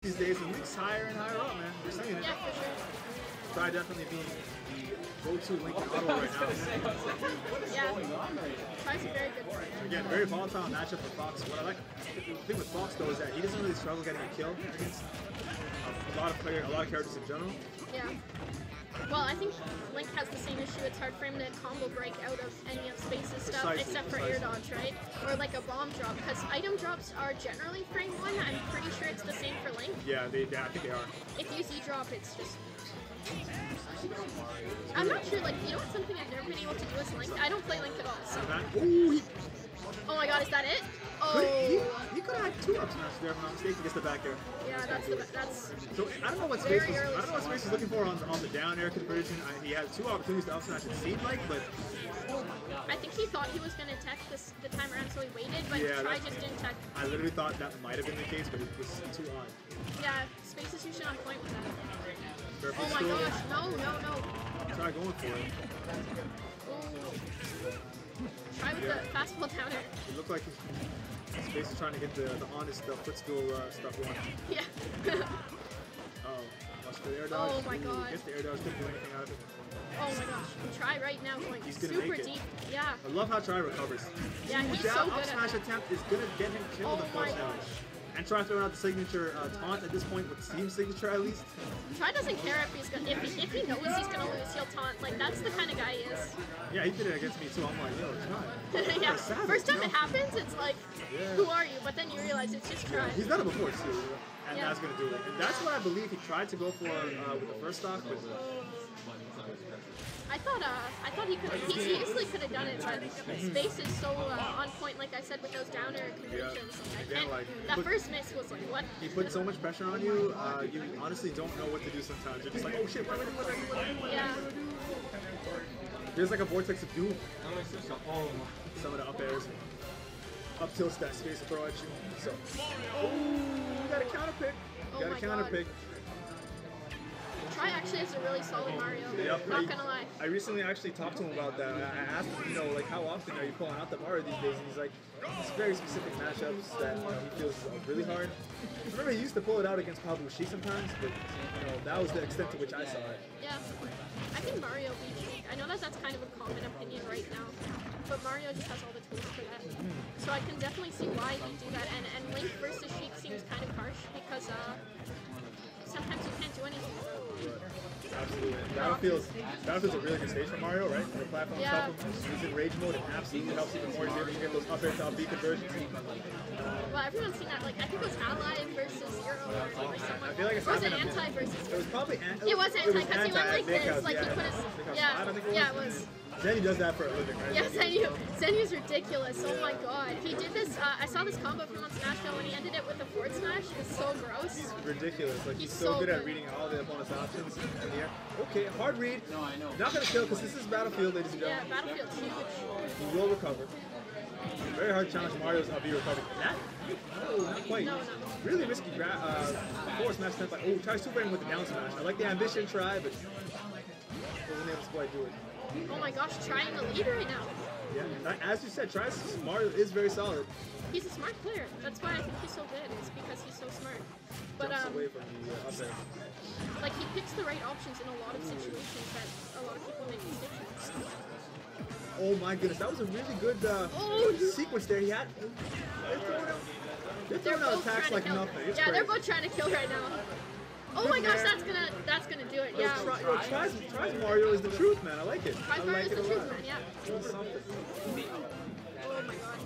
these days, and Link's higher and higher up, man. We're saying it. Yeah, for sure. Try definitely being the go-to Link in auto right now. Yeah. Try's a very good player. Again, very volatile matchup for Fox. What I like, the thing with Fox though is that he doesn't really struggle getting a kill against a lot of characters in general. Yeah. Well, I think Link has the same issue. It's hard for him to combo break out of any of Space's stuff, except for air dodge, right? Or like a bomb drop, because item drops are generally frame 1. I'm pretty sure it's the same for Link. Yeah, I think they are. If you Z drop, it's just... I'm not sure, like, you know what's something I've never been able to do as Link? I don't play Link at all, so... Oh my god, is that it? Oh! He could have had 2 up smash there, if I'm not mistaken, against the back air. Yeah, that's... So, I don't know what Space was looking for on the down air conversion. He had 2 opportunities to up smash, it seemed like, but... I think he thought he was going to tech the time around, so he waited, but Try just didn't tech. I literally thought that might have been the case, but it was too odd. Yeah, Space is usually on point with that. Careful oh my gosh, no. Try going for it. Try with the fastball down air. It looked like Space is trying to get the honest footstool stuff going. Yeah. Oh, watch the air dodge. Oh my god. I guess the air dodge couldn't do anything out of it. Oh my gosh. Try right now going super deep. Yeah. I love how Try recovers. Yeah, he's so good up smash attempt is going to get him killed, unfortunately. And Try throwing out the signature taunt at this point with Steam signature at least. Try doesn't care if he's gonna if he knows he's gonna lose, he'll taunt. Like that's the kind of guy he is. Yeah, he did it against me too. I'm like, yo, Try. Yeah. First time it happens, it's like, who are you? But then you realize it's just Try. He's done it before too, and that's gonna do it. And that's what I believe he tried to go for with the first stock, but. I thought he could have. He easily could have done it, but Space is so on point. Like I said, with those down air conversions, that first miss was like what? He put so much pressure on you. You honestly don't know what to do sometimes. You're just like, oh shit, what? Yeah. There's like a vortex of doom. Some of the up airs, up tilts that Space will throw at you. So, you got a counter pick. You got a counter pick. Try actually has a really solid Mario. Yep. Not gonna lie. I recently actually talked to him about that. I asked him, like how often are you pulling out the Mario these days? And he's like, it's very specific matchups that he feels really hard. I remember he used to pull it out against Pablo Shi sometimes, but that was the extent to which I saw it. Yeah, I think Mario beats Link. I know that's kind of a common opinion right now, but Mario just has all the tools for that. So I can definitely see why he'd do that. And Link versus Sheik seems kind of harsh because sometimes you can't do anything. Absolutely. Battlefield's a really good stage for Mario, right? The platform stuff. He's in rage mode, it absolutely helps even more. He's able to get those up air to up B conversions. Well, everyone's seen that. Like, I think it was Ally versus Zero or someone. I feel like it's was it Anti versus? It was probably Anti. It was Anti because he went like this, like he put his. Yeah, it was. Zenny does that for a living, right? Yeah, Zenny's ridiculous. Oh my god. He did this, I saw this combo from on Smash Go and he ended it with a forward smash. It's so gross. He's ridiculous. Like, he's so good at reading all the opponent's options in the air. Okay, hard read. No, I know. Not gonna kill because this is Battlefield, ladies and gentlemen. Yeah, Battlefield's huge. He will recover. Very hard challenge. Mario's up B recovery. That? No, not quite. No. Really risky forward smash attempt. Like, try super with the down smash. I like the ambition try, but wasn't able to quite do it. Oh my gosh, trying the lead right now. Yeah, as you said, Mario is very solid. He's a smart player. That's why I think he's so good. It's because he's so smart. But away from the up there. Like he picks the right options in a lot of situations that a lot of people make mistakes. Oh my goodness, that was a really good sequence there. He had. They're throwing out attacks like nothing. It's crazy. They're both trying to kill right now. Oh my gosh, that's gonna do it, yeah. Tries Mario is the truth, man. I like it. Tries Mario is the truth, man, yeah. Oh my god.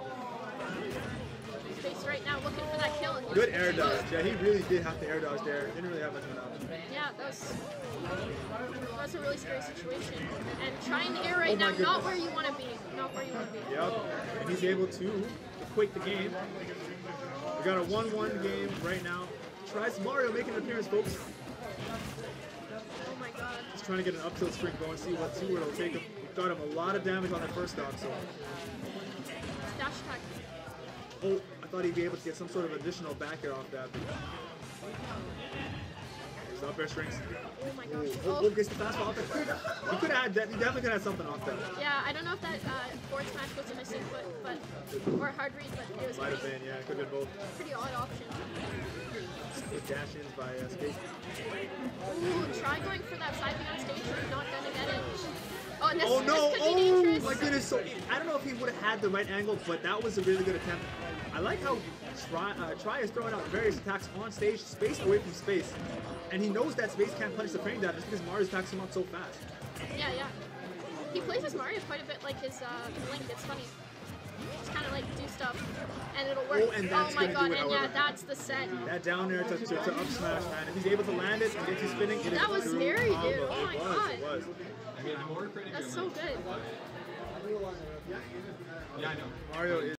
Space right now looking for that kill. Good air dodge. Yeah, he really did have to air dodge there. Didn't really have much of an option. Yeah, that was a really scary situation. And trying the air right now, not where you want to be. Not where you want to be. Yep, and he's able to equate the game. We got a 1-1 game right now. Tries Mario making an appearance, folks. Oh my god. He's trying to get an up tilt string going, see where it'll take him. Got him a lot of damage on that first stock, so. Dash attack. Oh, I thought he'd be able to get some sort of additional back air off that. There's up air strings. Oh my gosh. Oh, gets the fastball off that. He could have had that. He definitely could have had something off that. Yeah, I don't know if that forward smash was a missing foot, or hard read, but it was might have been, yeah, it could have been both. Pretty odd option. With dash-ins by Space. Ooh, try going for that side B on stage, but not gonna get it. Oh, and this, Oh no! this could be Oh dangerous. my goodness! So I don't know if he would have had the right angle, but that was a really good attempt. I like how Try is throwing out various attacks on stage, Space away from Space, and he knows that Space can't punish the frame down just because Mario's attacks him out so fast. Yeah, yeah. He plays as Mario quite a bit like his Link. It's funny. Just kind of like do stuff, and it'll work. Oh, and that's my gonna god! do it, And yeah, however. that's the set. That down air to up smash, man. If he's able to land it and get you spinning, it is That was true scary, combo. dude. Oh my It God. was. That's so good. Yeah, I know. Mario is